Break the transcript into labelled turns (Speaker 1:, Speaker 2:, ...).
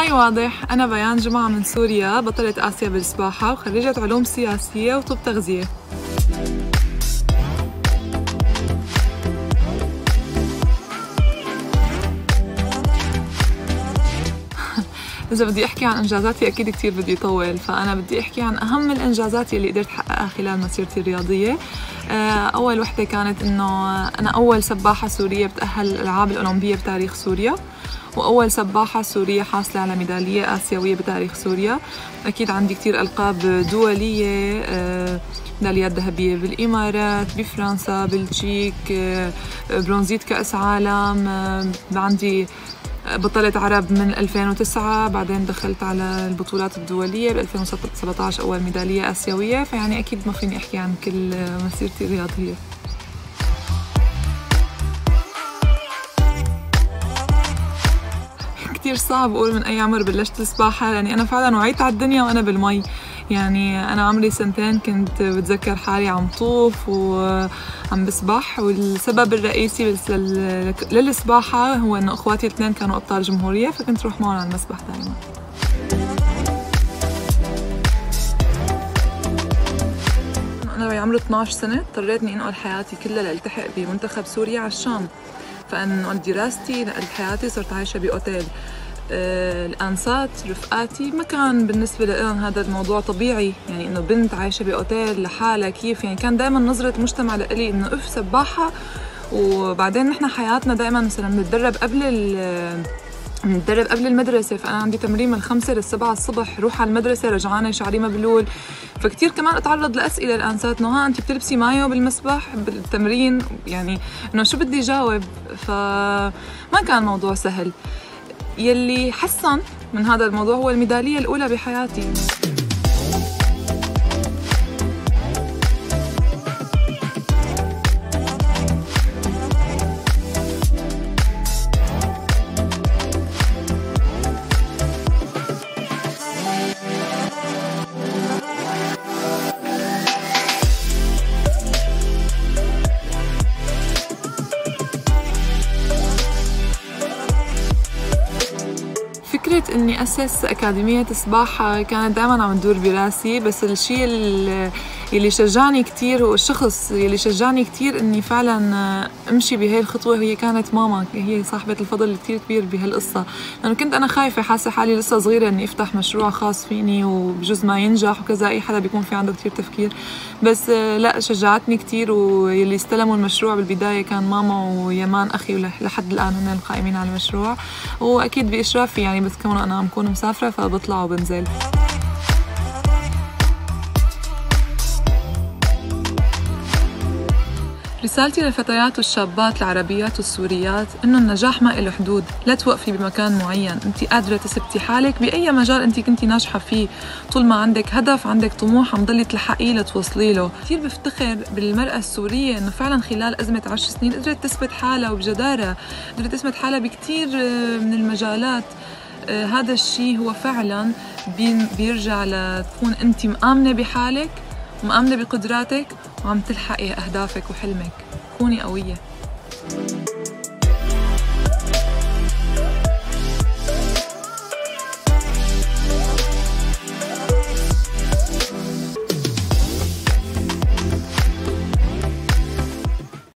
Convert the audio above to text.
Speaker 1: المي واضح. أنا بيان جمعة من سوريا، بطلة آسيا بالسباحة وخريجة علوم سياسية وطب تغذية. إذا بدي أحكي عن إنجازاتي أكيد كتير بدي طول، فأنا بدي أحكي عن أهم الإنجازات اللي قدرت أحققها خلال مسيرتي الرياضية. أول وحدة كانت إنه أنا أول سباحة سورية بتأهل الألعاب الأولمبية بتاريخ سوريا، وأول سباحة سورية حاصلة على ميدالية آسيوية بتاريخ سوريا. أكيد عندي كتير ألقاب دولية، ميداليات ذهبية بالإمارات، بفرنسا، بلجيك، برونزية كأس عالم. عندي بطلة عرب من 2009، بعدين دخلت على البطولات الدولية ب 2017 أول ميدالية آسيوية. فيعني أكيد ما فيني أحكي عن كل مسيرتي الرياضية. كتير صعب أقول من أي عمر بلشت السباحة، لأني أنا فعلاً وعيت على الدنيا وأنا بالمي. يعني أنا عمري 2 كنت بتذكر حالي عم طوف وعم بسبح، والسبب الرئيسي للسباحة هو إنه أخواتي 2 كانوا أبطال جمهورية، فكنت روح معهم على المسبح دائماً. أنا بعمر 12 سنة اضطريت إني أنقل حياتي كلها لألتحق بمنتخب سوريا على الشام، فأنه دراستي نقلت حياتي، صرت عايشة بأوتيل. الأنسات رفقاتي ما كان بالنسبة لهم هذا الموضوع طبيعي، يعني إنه بنت عايشة بأوتيل لحالها كيف، يعني كان دائما نظرة مجتمع لإلي إنه أف سباحة. وبعدين نحن حياتنا دائما مثلا بنتدرب قبل المدرسة، فأنا عندي تمرين من 5 ل7 الصبح، روح على المدرسة رجعانة شعري مبلول. فكتير كمان أتعرض لأسئلة الأنسات إنه ها أنت بتلبسي مايو بالمسبح بالتمرين، يعني إنه شو بدي جاوب. فما كان موضوع سهل. يلي حسن من هذا الموضوع هو الميدالية الأولى بحياتي. فكرة إني أسس أكاديمية سباحة كانت دائما عم تدور براسي، بس الشيء اللي شجعني كتير والشخص اللي شجعني كتير إني فعلا أمشي بهاي الخطوة هي كانت ماما. هي صاحبة الفضل الكتير كبير بهالقصة، لأنه كنت أنا خايفة، حاسة حالي لسه صغيرة إني أفتح مشروع خاص فيني وبجوز ما ينجح وكذا. أي حدا بيكون في عنده كتير تفكير، بس لا، شجعتني كتير. واللي استلموا المشروع بالبداية كان ماما ويمان أخي، ولحد الآن هن القائمين على المشروع، وأكيد بإشرافي يعني، بس كمان أنا عم كون مسافرة فبطلع وبنزل. رسالتي للفتيات والشابات العربيات والسوريات إنه النجاح ما له حدود، لا توقفي بمكان معين، أنت قادرة تثبتي حالك بأي مجال أنت كنتي ناجحة فيه، طول ما عندك هدف، عندك طموح عم ضلي تلحقيه لتوصلي له. كثير بفتخر بالمرأة السورية إنه فعلا خلال أزمة 10 سنين قدرت تثبت حالها وبجدارة، قدرت تثبت حالها بكثير من المجالات. هذا الشيء هو فعلا بيرجع لتكون أنت مآمنة بحالك ومآمنة بقدراتك وعم تلحقي أهدافك وحلمك. كوني قوية.